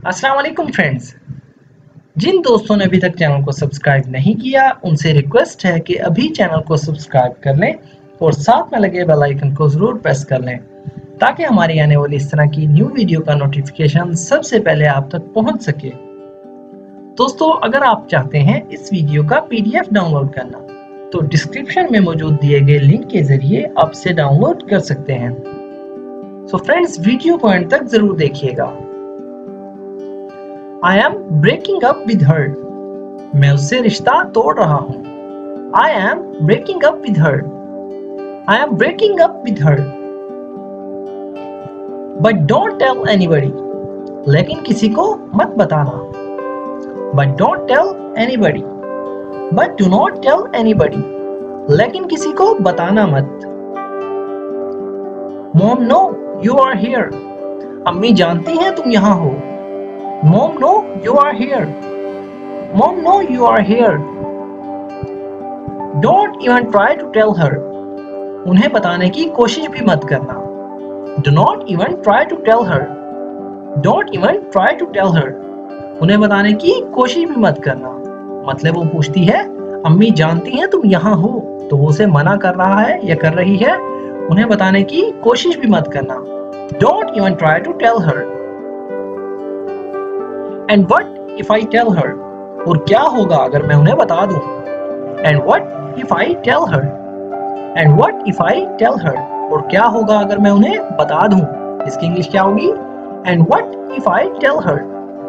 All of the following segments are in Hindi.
अस्सलाम वालेकुम फ्रेंड्स। जिन दोस्तों ने अभी तक चैनल को सब्सक्राइब नहीं किया उनसे रिक्वेस्ट है कि अभी चैनल को सब्सक्राइब कर लें और साथ में लगे बेल आइकन को जरूर प्रेस कर लें ताकि हमारी आने वाली इस तरह की न्यू वीडियो का नोटिफिकेशन सबसे पहले आप तक पहुंच सके। दोस्तों, अगर आप चाहते हैं इस वीडियो का PDF डाउनलोड करना तो डिस्क्रिप्शन में मौजूद दिए गए लिंक के जरिए आप इसे डाउनलोड कर सकते हैं। सो फ्रेंड्स, वीडियो को एंड तक जरूर देखिएगा। I am breaking up with her. मैं उससे रिश्ता तोड़ रहा हूँ। I am breaking up with her. I am breaking up with her. But don't tell anybody. लेकिन किसी को मत बताना। But don't tell anybody. But do not tell anybody. लेकिन किसी को बताना मत। Mom, no, you are here. अम्मी जानती हैं तुम यहाँ हो। Mom, no, you are here. Mom, no, you are here. Don't even try to tell her. उन्हें बताने की कोशिश भी मत करना। Do not even try to tell her. Don't even try to tell her. उन्हें बताने की कोशिश भी मत करना। मतलब वो पूछती है, अम्मी जानती हैं तुम यहाँ हो, तो वो उसे मना कर रहा है या कर रही है। उन्हें बताने की कोशिश भी मत करना। Don't even try to tell her. And what if I tell her? और क्या होगा अगर मैं उन्हें बता दूं? And what if I tell her? And what if I tell her? और क्या होगा अगर मैं उन्हें बता दूं? इसकी इंग्लिश क्या होगी? And what if I tell her?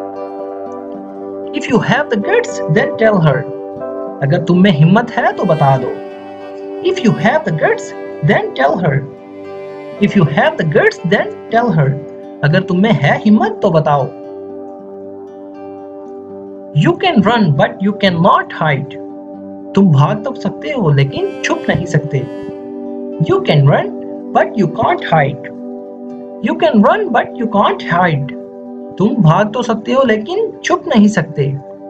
If you have the guts, then tell her. अगर तुम में हिम्मत है तो बता दो। If you have the guts, then tell her. If you have the guts, then tell her. अगर तुम में है हिम्मत तो बताओ। You can run, but you cannot hide. तुम भाग तो सकते हो लेकिन छुप नहीं सकते। You can run, but you can't hide. You can run, but you can't hide. तुम भाग तो सकते हो लेकिन छुप नहीं सकते।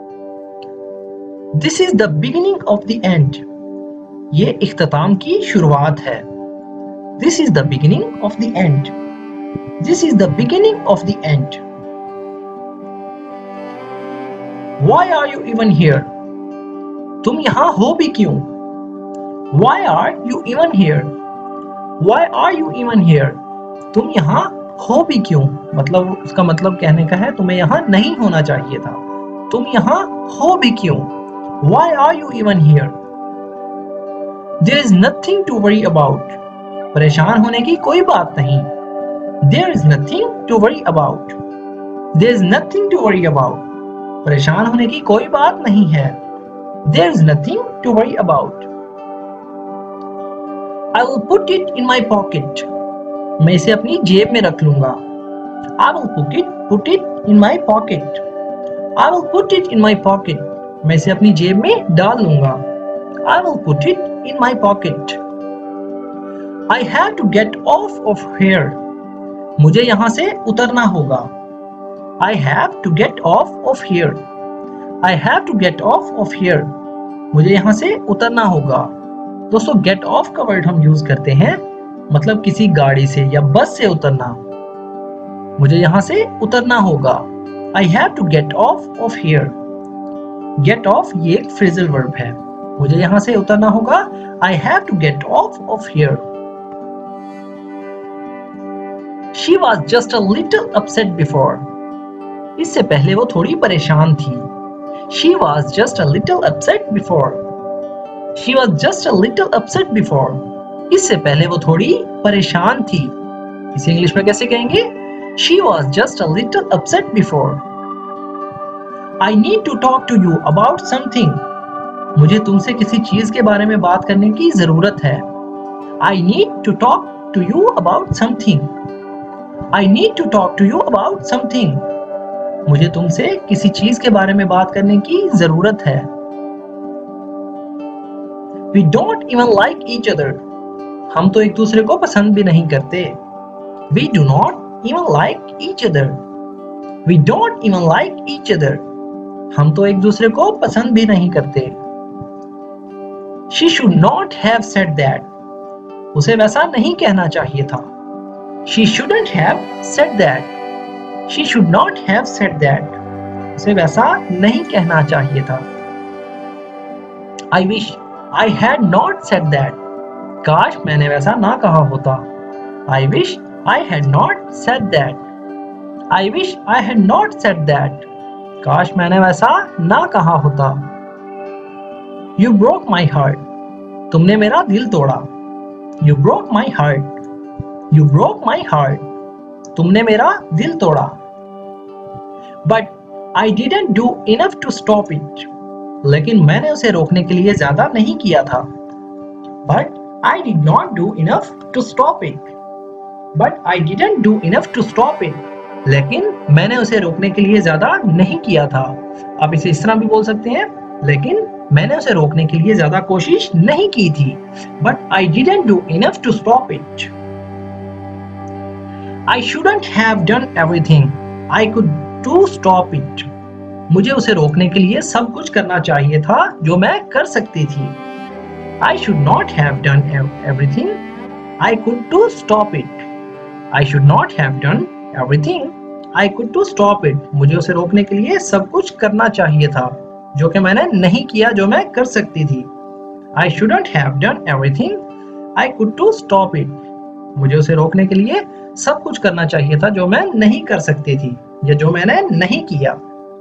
This is the beginning of the end. ये इख्तिताम की शुरुआत है। This is the beginning of the end. This is the beginning of the end. Why are you even here? तुम यहाँ हो भी क्यों? Why are you even here? Why are you even here? तुम यहाँ हो भी क्यों? मतलब उसका मतलब कहने का है तुम्हें यहाँ नहीं होना चाहिए था। तुम यहाँ हो भी क्यों? Why are you even here? There is nothing to worry about. परेशान होने की कोई बात नहीं। There is nothing to worry about. There is nothing to worry about. परेशान होने की कोई बात नहीं है। There is nothing to worry about. I will put it in my pocket. मैं इसे अपनी जेब में रख लूंगा। I will put it in my pocket. I will put it in my pocket. मैं इसे अपनी जेब में डाल लूंगा। I will put it in my pocket. I have to get off of here. मुझे यहाँ से उतरना होगा। I have to get off of here. I have to get off of here. मुझे यहाँ से उतरना होगा। दोस्तों, get off का वर्ड हम यूज करते हैं मतलब किसी गाड़ी से या बस से उतरना। मुझे यहाँ से उतरना होगा। I have to get off of here. Get off ये एक फ्रेजल वर्ब है। मुझे यहाँ से उतरना होगा। I have to get off of here. She was just a little upset before. इससे पहले वो थोड़ी परेशान थी। She was just a little upset before. She was just a little upset before. इससे पहले वो थोड़ी परेशान थी। इसे इंग्लिश में कैसे कहेंगे? She was just a little upset before. I need to talk to you about something. मुझे तुमसे किसी चीज के बारे में बात करने की जरूरत है। I need to talk to you about something. I need to talk to you about something. मुझे तुमसे किसी चीज के बारे में बात करने की जरूरत है। We don't even like each other. हम तो एक दूसरे को पसंद भी नहीं करते। We do not even like each other. We don't even like each other. हम तो एक दूसरे को पसंद भी नहीं करते। She should not have said that. उसे वैसा नहीं कहना चाहिए था। She shouldn't have said that. She should not have said that. उसे वैसा नहीं कहना चाहिए था. I wish I had not said that. काश मैंने वैसा ना कहा होता. I wish I had not said that. I wish I had not said that. काश मैंने वैसा ना कहा होता. You broke my heart. तुमने मेरा दिल तोड़ा. You broke my heart. You broke my heart. तुमने मेरा दिल तोड़ा. But I didn't do enough to stop it. लेकिन मैंने उसे रोकने के लिए ज्यादा नहीं किया था. But I did not do enough to stop it. But I didn't do enough to stop it. लेकिन मैंने उसे रोकने के लिए ज्यादा नहीं किया था. आप इसे इस तरह भी बोल सकते हैं, लेकिन मैंने उसे रोकने के लिए ज्यादा कोशिश नहीं की थी. But I didn't do enough to stop it. I shouldn't have done everything I could to stop it. मुझे उसे रोकने के लिए सब कुछ करना चाहिए था जो मैं कर सकती थी. I should not have done everything I could to stop it. I should not have done everything I could to stop it. मुझे उसे रोकने के लिए सब कुछ करना चाहिए था जो कि मैंने नहीं किया जो मैं कर सकती थी. I shouldn't have done everything I could to stop it. मुझे उसे रोकने के लिए सब कुछ करना चाहिए था जो मैं नहीं कर सकती थी या जो मैंने नहीं किया.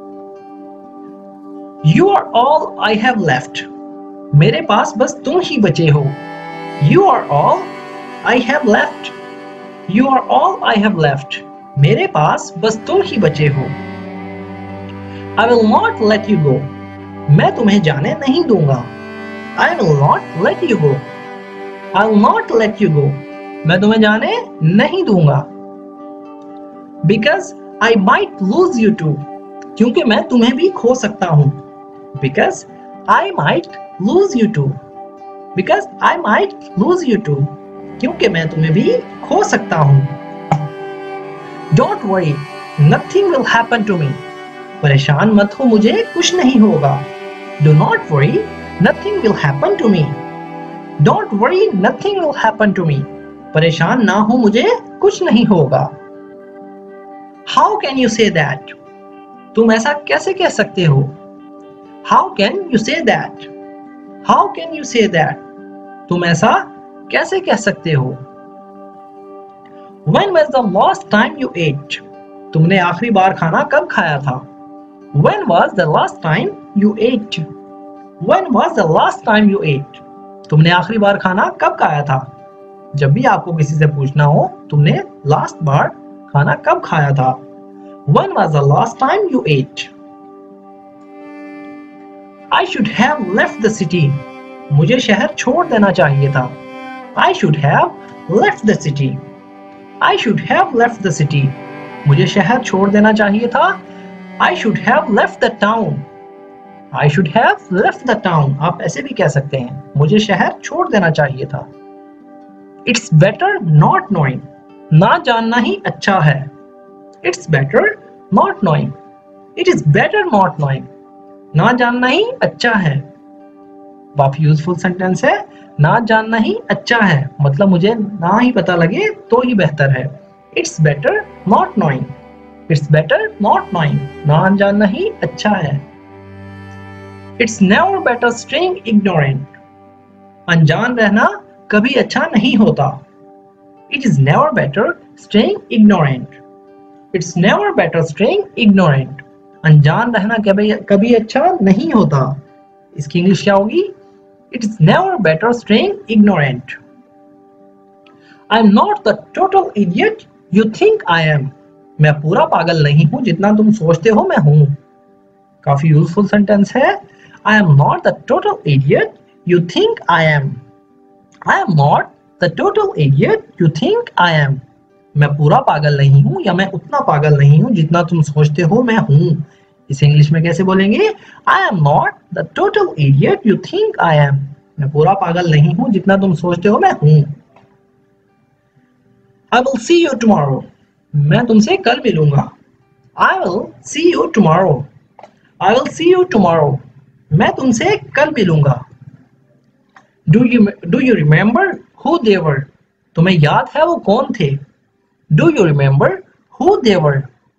You are all I have left. मेरे पास बस तुम ही बचे हो. You are all I have left. You are all I have left. मेरे पास बस तुम ही बचे हो. I will not let you go. मैं तुम्हें जाने नहीं दूंगा. I will not let you go. I will not let you go. मैं तुम्हें जाने नहीं दूंगा. Because I might lose you too. क्योंकि मैं तुम्हें भी खो सकता हूँ. Because I might lose you too. Because I might lose you too. क्योंकि मैं तुम्हें भी खो सकता हूँ. Don't worry, nothing will happen to me. परेशान मत हो, मुझे कुछ नहीं होगा. Do not worry, nothing will happen to me. Don't worry, nothing will happen to me. परेशान ना हो, मुझे कुछ नहीं होगा. How can you say that? तुम ऐसा कैसे कह सकते हो? How can you say that? How can you say that? तुम ऐसा कैसे कह सकते हो? When was the last time you ate? तुमने आखिरी बार खाना कब खाया था? When was the last time you ate? When was the last time you ate? तुमने आखिरी बार खाना कब खाया था? जब भी आपको किसी से पूछना हो, तुमने लास्ट बार खाना कब खाया था? When was the last time you ate? I should have left the city. मुझे शहर छोड़ देना चाहिए था. I should have left the city. I should have left the city. मुझे शहर छोड़ देना चाहिए था. I should have left the town. I should have left the town. आप ऐसे भी कह सकते हैं, मुझे शहर छोड़ देना चाहिए था. It's better not knowing. ना जानना ही अच्छा है. It's better not knowing. It is better not knowing. ना जानना ही अच्छा है. काफी यूजफुल सेंटेंस है. ना जानना ही अच्छा है मतलब मुझे ना ही पता लगे तो ही बेहतर है. It's better not knowing. It's better not knowing. ना जानना ही अच्छा है. It's never better staying ignorant. अनजान रहना कभी अच्छा नहीं होता. It is never better staying ignorant. It's never better staying ignorant. अनजान रहना कभी अच्छा नहीं होता. इसकी इंग्लिश क्या होगी? It is never better staying ignorant. I'm not the total idiot you think I am. मैं पूरा पागल नहीं हूँ जितना तुम सोचते हो मैं हूँ. काफी यूजफुल सेंटेंस है. I am not the total idiot you think I am. I am not the total idiot you think I am. मैं पूरा पागल नहीं हूँ या मैं उतना पागल नहीं हूँ जितना तुम सोचते हो मैं हूँ. इसे इंग्लिश में कैसे बोलेंगे? I am not the total idiot you think I am. मैं पूरा पागल नहीं हूँ जितना तुम सोचते हो मैं हूँ. I will see you tomorrow. मैं तुमसे कल मिलूंगा. I will see you tomorrow. I will see you tomorrow. मैं तुमसे कल मिलूंगा. Do you remember who they were? तुम्हें याद है वो कौन थे? Do you remember who they were?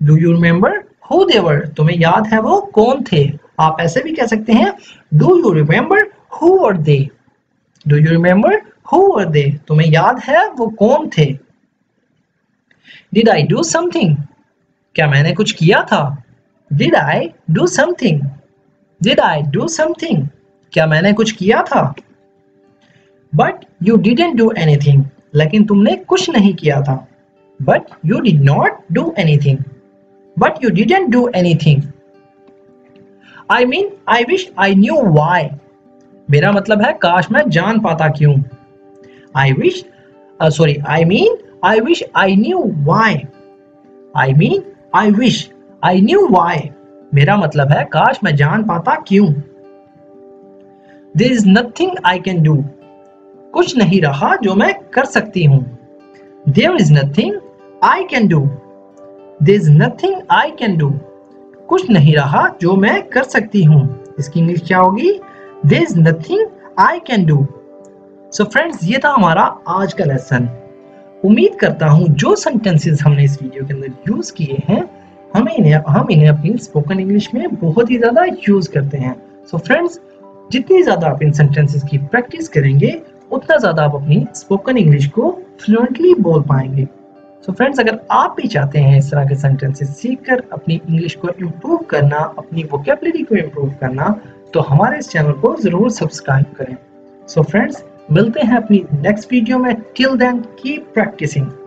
Do you remember who they were? तुम्हें याद है वो कौन थे? आप ऐसे भी कह सकते हैं do you remember who were they? Do you remember who were they? तुम्हें याद है वो कौन थे? Did I do something? क्या मैंने कुछ किया था? Did I do something? Did I do something? क्या मैंने कुछ किया था? But you didn't do anything, लेकिन तुमने कुछ नहीं किया था। But you did not do anything. But you didn't do anything. I mean I wish I knew why. मेरा मतलब है काश मैं जान पाता क्यों। I wish I mean I wish I knew why. I mean I wish I knew why. मेरा मतलब है काश मैं जान पाता क्यों। There is nothing I can do. कुछ नहीं रहा जो मैं कर सकती हूँ। There is nothing I can do. There is nothing I can do. कुछ नहीं रहा जो मैं कर सकती हूँ। इसकी इंग्लिश क्या होगी? There is nothing I can do. So friends, ये था हमारा आज का लेसन। उम्मीद करता हूँ जो सेंटेंसेस हमने इस वीडियो के अंदर यूज किए हैं हम इन्हें अपनी स्पोकन इंग्लिश में बहुत ही ज्यादा यूज करते हैं। सो फ्रेंड्स, जितनी ज्यादा आप इन सेंटेंसेस की प्रैक्टिस करेंगे उतना ज्यादा आप अपनी स्पोकन इंग्लिश को फ्लुएंटली बोल पाएंगे। सो फ्रेंड्स, अगर आप भी चाहते हैं इस तरह के सेंटेंसेस सीखकर अपनी इंग्लिश को इम्प्रूव करना, अपनी वोकैबुलरी को इम्प्रूव करना, तो हमारे इस चैनल को जरूर सब्सक्राइब करें। सो फ्रेंड्स, मिलते हैं अपनी नेक्स्ट वीडियो में। Till then keep practising.